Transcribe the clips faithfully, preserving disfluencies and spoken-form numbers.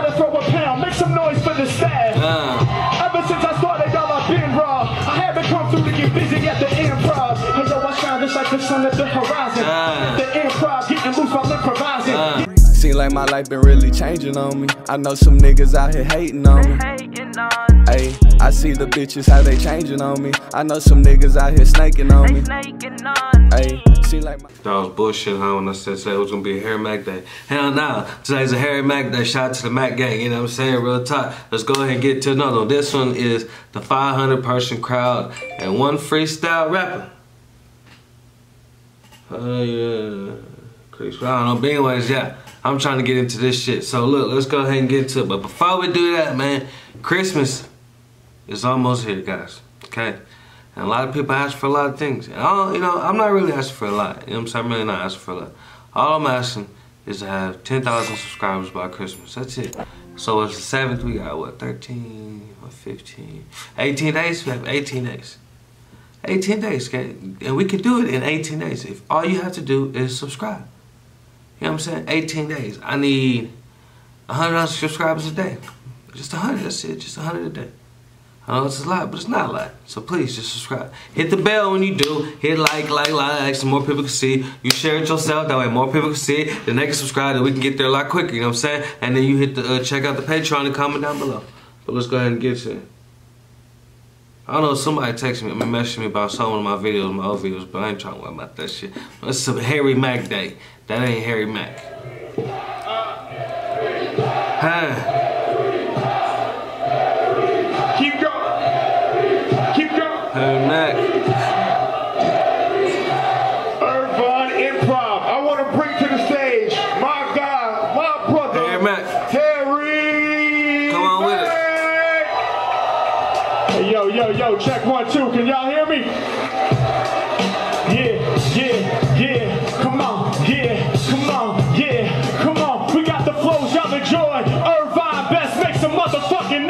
gotta throw a pound, make some noise for the staff. Uh. Ever since I started, y'all, I've been raw. I haven't come through to get busy at the improv. Hey yo, I shine just like the sun at the horizon. Uh. The improv, getting loose while improvising. Uh. Seem like my life been really changing on me. I know some niggas out here hating on me. Ayy, I see the bitches how they changing on me. I know some niggas out here snaking on me. Ayy, seem like my that was bullshit, huh? When I said today was gonna be a Harry Mack day. Hell nah, today's a Harry Mack day. Shout out to the Mack gang, you know what I'm saying? Real talk. Let's go ahead and get to another one. This one is the five hundred person crowd and one freestyle rapper. Oh yeah, Chris. I don't know, but anyways, yeah. I'm trying to get into this shit. So look, let's go ahead and get into it. But before we do that, man, Christmas is almost here, guys. Okay? And a lot of people ask for a lot of things. And I don't, you know, I'm not really asking for a lot. You know what I'm saying? I'm really not asking for a lot. All I'm asking is to have ten thousand subscribers by Christmas. That's it. So it's the seventh, we got what, thirteen, what, fifteen, eighteen days? We have eighteen days. eighteen days, okay? And we can do it in eighteen days. If all you have to do is subscribe. You know what I'm saying? eighteen days. I need one hundred subscribers a day. Just one hundred, that's it. Just one hundred a day. I know it's a lot, but it's not a lot. So please, just subscribe. Hit the bell when you do. Hit like, like, like, so more people can see. You share it yourself, that way more people can see it. Then they can subscribe, and we can get there a lot quicker, you know what I'm saying? And then you hit the, uh, check out the Patreon and comment down below. But let's go ahead and get to it. I don't know, somebody texted me, I mean, messaged me about some of my videos, my old videos, but I ain't trying to worry about that shit. It's a Harry Mack day. That ain't Harry Mack. Huh. Keep going. Keep going. Harry Mack. Irvine Improv. I want to bring to the stage my guy, my brother, Harry Mack. Harry. Come on with it. Hey, yo, yo, yo, check one, two. Can y'all hear me? Yeah, yeah, yeah. Come on, yeah, come on, yeah, come on. We got the flows, y'all enjoy. Irvine Best, make some motherfucking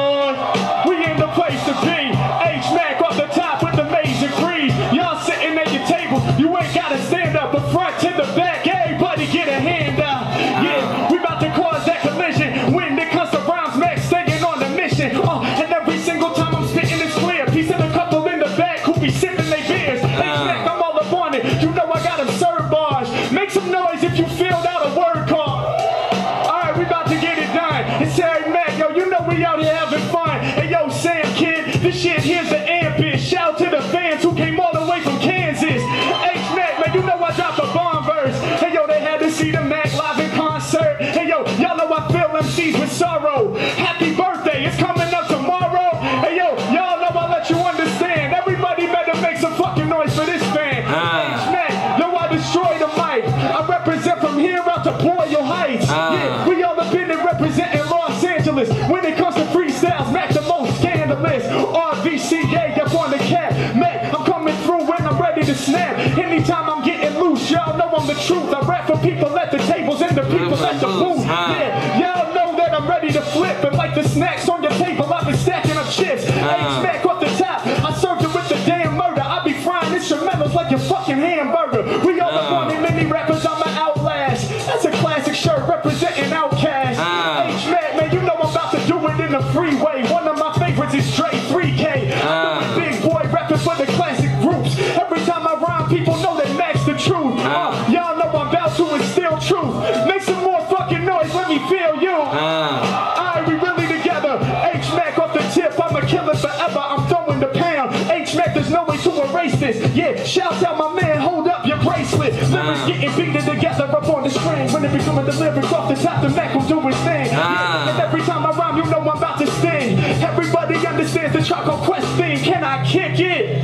noise. We in the place to be. H-Mack off the top with the major creed. Y'all sitting at your table, you ain't gotta stand up. But front to the back, everybody get a hand out. Yeah, we about to cause that collision. When it comes to rhymes, Mac staying on the mission. Uh, and every single time I'm spitting it's clear. Piece of the couple in the back who be sipping their beers. H-Mack, I'm all up on it. You know I got them served bars. Make some noise if you filled out a word card. Alright, we about to get it done. It's Harry Mack, yo, you know we out here having fun. Hey yo, Sam Kid, this shit here's the ambience. Shout out to the fans who came all the way from Kansas. H-Mack, man, you know I dropped a bomb verse. Hey yo, they had to see the Mac live in concert. Hey yo, y'all know I fill M Cs with sorrow. Happy birthday, it's coming up tomorrow. Hey yo, y'all know I let you understand. Everybody better make some fucking noise for this fan. H-Mack, yo, I destroy the mic. I represent from here out to Boyle Heights. Uh. Yeah, we all have been representing Los Angeles. When it comes to freestyles, Mac the most scandalous. R V C A up on the cat. Mac, I'm coming through when I'm ready to snap. Anytime I'm getting loose, y'all know I'm the truth. I rap for people at the tables and the people at the booth. Yeah, y'all know that I'm ready to flip. And like the snacks on your table, I've been stacking up chips. H-Mack off the top, I served it with the damn murder. I be frying instrumentals like your fucking hamburger. We all the wanted mini rappers, I'm an outlast. That's a classic shirt representing Outkast. Uh. H-Mack, man, you know I'm about to do it in the freeway. One of my favorites is Dre three K. Uh. I'm doing big boy rapping for the classic groups. Every time I rhyme, people know that Mac's the truth. Uh. Uh, y'all know I'm about to instill truth. Make some more fucking noise, let me feel you. Uh. Alright, we really together. H-Mack off the tip, I'ma kill it forever. I'm throwing the pound. H-Mack, there's no way to erase this. Yeah, shout out my man, hold up your bracelet. Lyrics getting beaten together up on the screen. When it be coming the lyrics off the top, the Mac will do his thing. Yeah, and every time I rhyme, you know I'm about to sting. Everybody understands the Choco Quest thing. Can I kick it?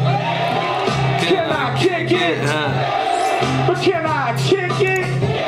Can I kick it? But can I kick it?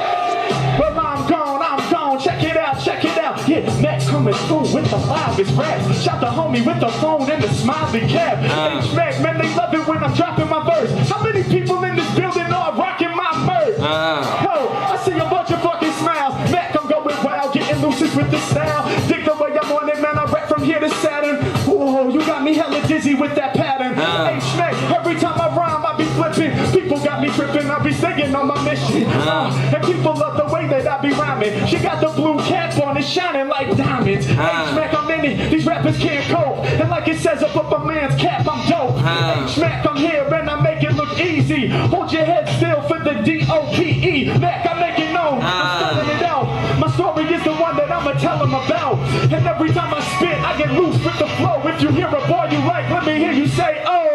Well, I'm gone, I'm gone. Check it out, check it out. Yeah, Mac coming through with the livest raps. Shout the homie with the phone and the smiley cap. H-Mack, man, they love it when I'm dropping my verse. How many people in this building are rocking my merch? Yo, I see a bunch of fucking smiles. Mac, I'm going wild, getting loose with the style. Dig the way I'm on it, man, I rap from here to Saturn. Whoa, you got me hella dizzy with that pattern. H-Mack, every time I rhyme, I be flipping. People got me tripping, I be singing on my mission. Uh, and people love the way that I be rhyming. She got the blue cap on, it's shining like diamonds. Uh, H-Mac, I'm in it, these rappers can't cope. And like it says up up a man's cap, I'm dope. Uh, H-Mac, I'm here and I make it look easy. Hold your head still for the D O P E. Mac, I make it known, uh, I'm spelling it out. My story is the one that I'ma tell them about. And every time I spit, I get loose with the flow. If you hear a boy you like, let me hear you say, oh.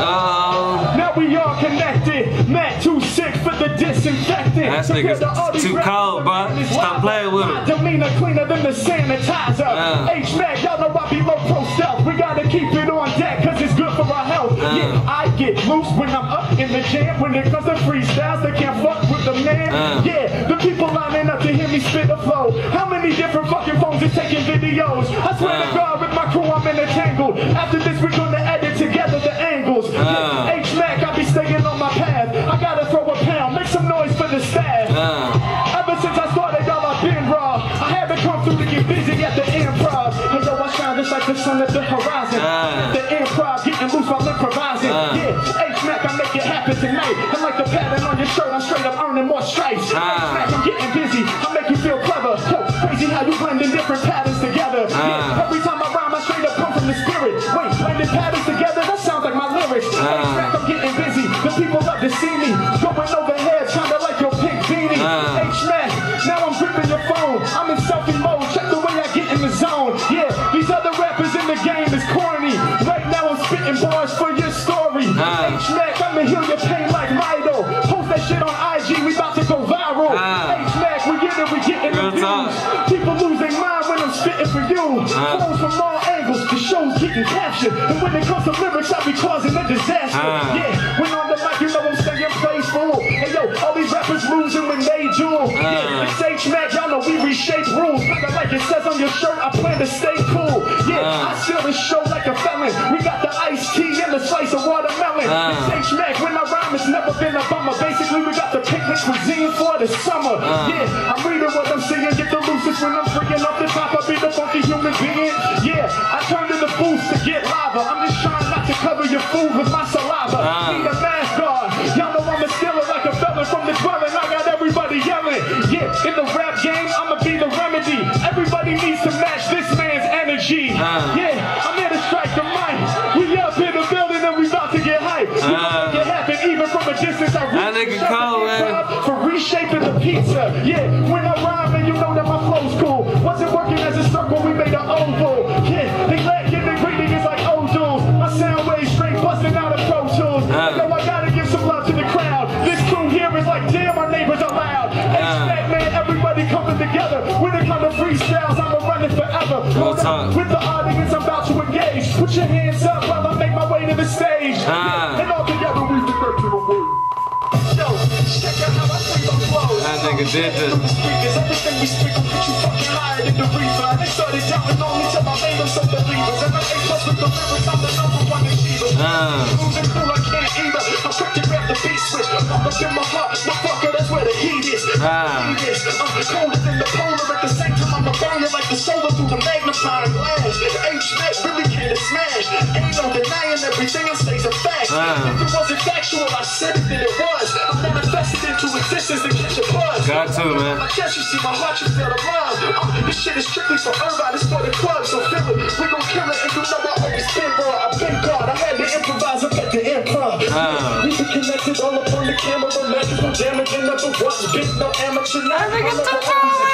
Oh. Now we all connected. Matt too sick for the disinfectant. That nigga's too cold, bro. Stop playing with him. Demeanor cleaner than the sanitizer. Uh. H-Mac, y'all know I be low pro stealth. We gotta keep it on deck cause it's good for our health. Uh. Yeah, I get loose when I'm up in the jam. When it comes to freestyles, they can't fuck with the man. Uh. Yeah, the people lining up to hear me spit the flow. How many different fucking phones is taking videos? I swear uh. to God, with my crew I'm in a tangle. After this we're gonna edit together the angles. Uh. Yeah, H-Mac, I be staying on my path. I gotta throw a pound, make some noise for the staff. Uh. Ever since I started, y'all I've been raw. I had to come through to get busy at the improv. Hey yo, I shine just like the sun at the horizon. Uh. The improv, getting loose while improvising. Uh. Yeah, H-Mac, I make it happen tonight. And like the pattern on your shirt, I'm straight up earning more stripes. Uh. H-Mac, I'm getting busy, I make you feel clever. Yo, crazy how you blending different patterns together. Uh. Yeah, every time I rhyme, I straight up come from the spirit. Wait, blending patterns together, that sounds like my lyrics. Uh. H-Mac, I'm getting busy, the people love to see me. Going overhead, kinda like your pink beanie. Uh. H-Mac, now I'm gripping your phone. I'm in selfie mode, check the way I get in the zone. Yeah, these other rappers in the game is corny. Right now I'm spitting bars for your story. Uh. H-Mac, I'ma heal your pain like Mido. Post that shit on I G, we about to go viral. Uh. H-Mac, we get it, we getting the views. People lose their mind when I'm spitting for you. Uh. Phones from all angles, the show's getting captured. And when it comes to lyrics, I be causing a disaster. Uh. Yeah, when on the mic, you know I'm staying playful. Hey yo, all these rappers losing when they duel. Uh. Yeah, it's H-Mac, y'all know we reshape rules. Kinda like it says on your shirt, I plan to stay cool. Yeah, Uh. I steal the show like a felon. We got the iced tea and the slice of watermelon. Uh. It's H-Mac, when I rhyme, it's never been a bummer. Basically, we got the picnic cuisine for the summer. Uh. Yeah, I'm reading what I'm saying, get the loosest when I'm freaking off the top. I be the funky human being. Yeah, I turn to the booth to get lava. I'm just trying not to cover your food with my saliva. Uh. Need a mask guard. Y'all know I'm a stealer like a felon from the dwelling. I got everybody yelling. Yeah, in the rap game, I'ma be the remedy. Everybody needs to match this man's energy. Uh. Yeah, I'm here to strike the mic. We up in the building and we about to get hype. We Uh. make it happen even from a distance. I That nigga reshape cold, the man. improv for reshaping the pizza. Yeah, when I rhyme and you know that my flow's cool. Wasn't working as a circle, we made an oval. Yeah, they let get the ingredients like O-Dules. My sound waves straight busting out of Pro Tools. Uh. Yo, I gotta give some love to the crowd. This crew here is like, damn, our neighbors are loud. H-Mac, man, everybody coming together. When it comes to freestyles, I'ma run it forever. Real talk. With the audience, I'm about to engage. Put your hands up while I make my way to the stage. Uh. And all together, we refer to the word. Yo, check out how I free those flows. That nigga did this. Through the speakers, everything we speak will get you fucking higher than the reaper. They started doubting on me till I made them some believers. And I'm A plus with the lyrics, I'm the number one achiever. Uh. Losing cool, I can't either. I'm quick to grab the beat switch. I'm up in my heart, motherfucker, that's where the heat is. Ah. Heat is. I'm colder than the polar at the same time. I'm a burner like the solar through the magnifying glass. H-Mac really came to smash. Ain't no denying everything I say's a fact. Ah. If it wasn't factual, I said it that it was. I'm manifested into existence to catch a buzz. Got to, man. I guess you see my heart, you feel the love. Uh, this shit is strictly for everybody, it's for the club, so feel it. We gon' kill it, and you know I always been raw. I've been God, I had to improvise up at the improv. Ah. We been connected all up on the camera, legends, no damaging, never once been no amateur. I think it's too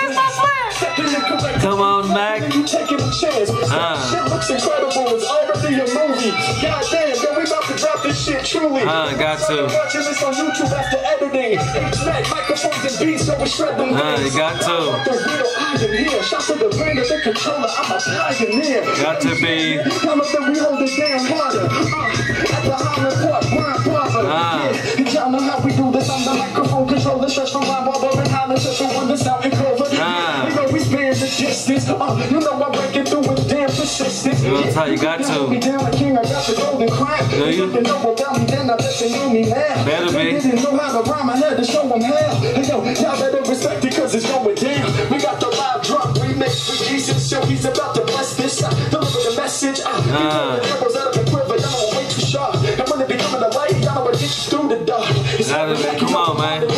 Come on, Mac. You taking a chance. Ah. Shit looks incredible, it's already a movie. Goddamn, yo, we about to drop this shit truly. Ah, got to. Watching this on YouTube after editing. H-Mac, microphones and beats, so we shred them. Ah, you got to. The real iron here. Shout to the brand of the controller. I'm a pioneer. Got to be. Tell us that we hold it down harder. Uh, at the Highland Park, Brian Barber. Ah. Yeah, y'all know how we do this. I'm the microphone controller. Stretch from Ryan Barber and Highland. Stretch from Wonder South and Clover. Ah. You know we span the distance. Uh, you know I'm breaking through with damn persistence. You know how you got to. Me down the king, I got the golden crown. Do you? If know about me, then I bet they know me now. Better be. They didn't know how to rhyme, I had to show them how. Hey yo, y'all better respect it cause it's going down. We got the live drop remix with Jesus, so he's about to bless this. Uh, deliver the message. Uh, Ah. uh. The arrows out of the quiver, y'all know I'm way too sharp. And when it becoming a light, y'all know I get you through the dark. It's Gotta be. Come on, man.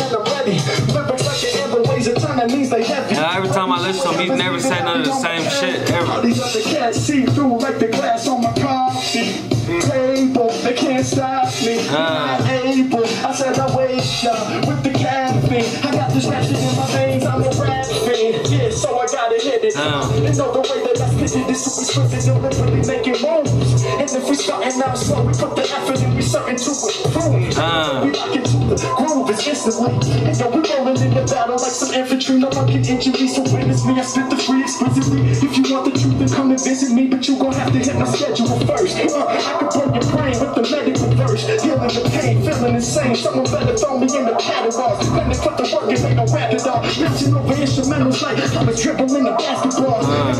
That means they heavy. Yeah, every time I listen to him, he never say none of the same shit ever. All these other cats see through like the glass on my coffee table. They can't stop me. Uh. I'm able. I said I wake up with the caffeine. I got this ratchet in my veins. I'm a rap fiend. Yeah, so I gotta hit it. Uh. They know the way that I spit it. This is exquisite, deliberately making moves. And if we starting out slow, we put the effort in. We certain to improve. Uh. We lock into the groove is instantly. And yo, we rolling in the battle like some infantry. No one can injure me, so witness me. I spit the free explicitly. If you want the truth, then come and visit me. But you gon' have to hit my schedule first. Uh, I can blow your brain with the medical verse. Dealing with pain, feeling insane. Someone better throw me in the catalog. Then they put the work and they gon' rap it off. Reaching over instrumentals like I was dribbling a basketball.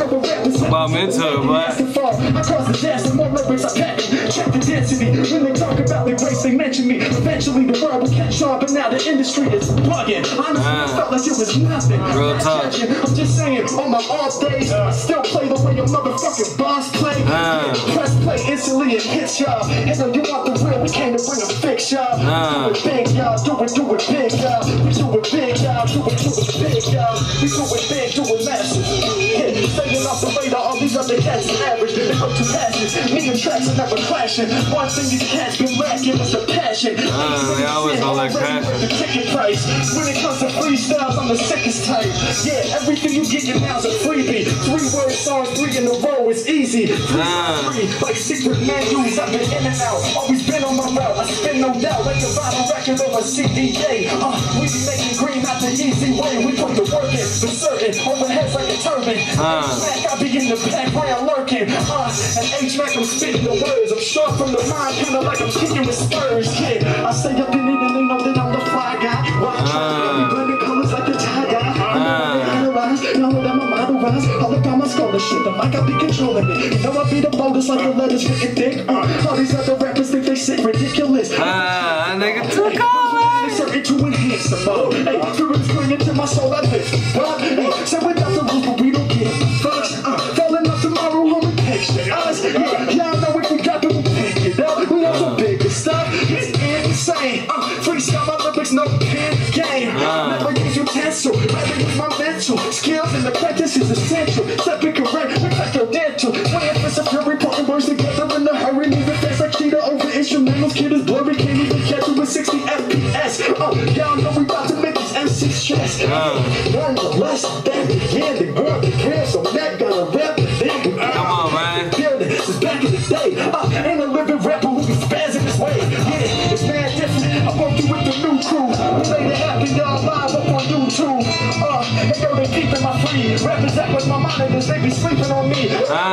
Uh, well, I'm into it, but I cause the dance and more lyrics I pack. Check the density. When they talk about the race, they mention me. Eventually the world will catch on, but now the industry is bugging. Honestly, uh, I felt like it was nothing. Real talk. I'm just saying, on my off days, I still play the way your motherfucking boss play. Uh, Press play instantly and hit y'all. And so you want the real, we came to bring a fix y'all. Uh, Do it big, y'all. Do it, do it big, y'all. We do it big, y'all. Do it, do it big, y'all. We do it big, do it massive. Yeah, staying off the radar, all these other cats are average. They go too passes. Me and tracks are never clashing. One thing these cats been lacking is the passion. Uh, they always don't like passion. The ticket price. When it comes to freestyles, I'm the sickest type. Yeah, everything you get now is a freebie. Three word songs, three in a row, it's easy. Three, uh, three, like secret menus, I've been in and out. Always been on my route, I spin no doubt. Like a vinyl record of a C D A. Uh, we be making green out the easy way. We put the work in, for certain. Overheads like a turban. Uh. H-Mac, I be in the background lurking. Uh, and H-Mac, I'm spitting the words. I'm sharp from the mind, kinda like I'm kicking with spurs. Yeah, I say up in it and they know that I'm the fly guy. Why I try to be blending colors like the tie guy. I know they analyze, y'all know that my model rise. All about my scholarship, the mic I be controlling it. You know I be the boldest like the letters written thick. Uh, all these other rappers think they sit ridiculous. Ah, uh, nigga took all It's certain to enhance the mode. Hey, through the spring into my soul, I live. But, hey, so without the rules, but we don't get fucks. Uh, falling off tomorrow, homie, picture us. Yeah, y'all know if we got it, we'll pick it up. We have the biggest stuff. It's insane. Uh, freestyle my lyrics, no pen game. Uh, never use utensil. Rather use my mental skills, and the practice is essential. Stepping correct, reflect your dental. Waiting for some fury, putting words together in a hurry. Moving fast like cheetah over instrumentals. Kid is blurry, can't even catch it with sixty F P S. Oh, y'all know we about to make this M C stress. Learn the lesson that began to grow the grand, so that gonna rap the thing. Come on, man. This is back in the day. Uh, ain't a living rapper who can spaz in this way. Yeah, it's mad different. I worked you with the new crew. We made it happen, y'all live up on YouTube. Uh, and yo, they keeping my free. Rappers act like my monitors, they be sleeping on me.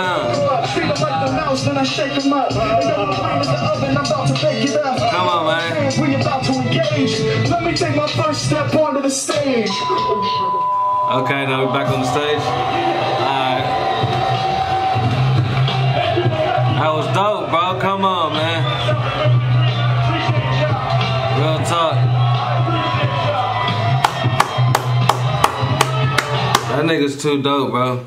Uh, Treat them like the mouse, then I shake them up. And yo, the flame is the oven, I'm about to bake it up. Come on, man. We about to engage. Let me take my first step onto the stage. Okay, now we're back on the stage. Alright. That was dope, bro. Come on, man. Real talk. That nigga's too dope, bro.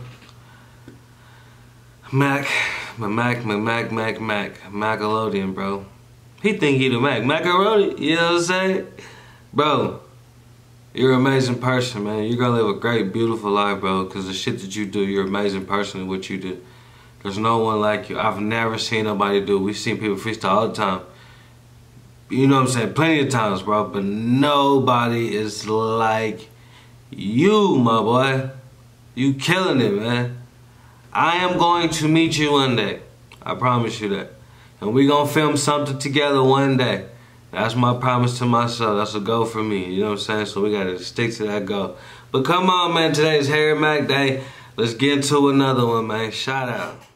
Mac, Mac, Mac, Mac, Mac, Macalodian, bro. He think he the Mac. Macaroni, you know what I'm saying? Bro, you're an amazing person, man. You're gonna live a great, beautiful life, bro. Cause the shit that you do, you're an amazing person in what you do. There's no one like you. I've never seen nobody do it. We've seen people freestyle all the time. You know what I'm saying? Plenty of times, bro. But nobody is like you, my boy. You killing it, man. I am going to meet you one day. I promise you that. And we gonna film something together one day. That's my promise to myself. That's a goal for me. You know what I'm saying? So we gotta stick to that goal. But come on, man. Today is Harry Mack Day. Let's get into another one, man. Shout out.